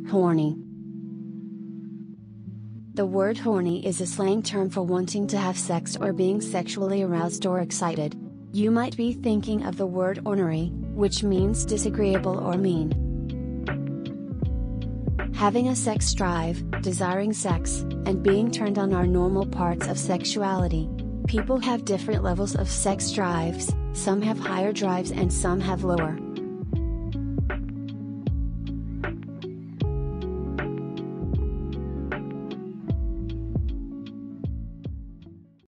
Horny. The word horny is a slang term for wanting to have sex or being sexually aroused or excited. You might be thinking of the word ornery, which means disagreeable or mean. Having a sex drive, desiring sex, and being turned on are normal parts of sexuality. People have different levels of sex drives, some have higher drives and some have lower.